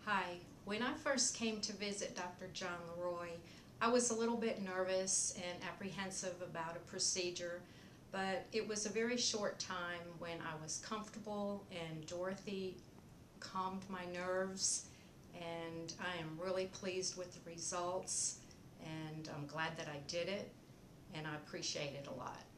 Hi. When I first came to visit Dr. John LeRoy, I was a little bit nervous and apprehensive about a procedure, but it was a very short time when I was comfortable and Dorothy calmed my nerves, and I am really pleased with the results, and I'm glad that I did it, and I appreciate it a lot.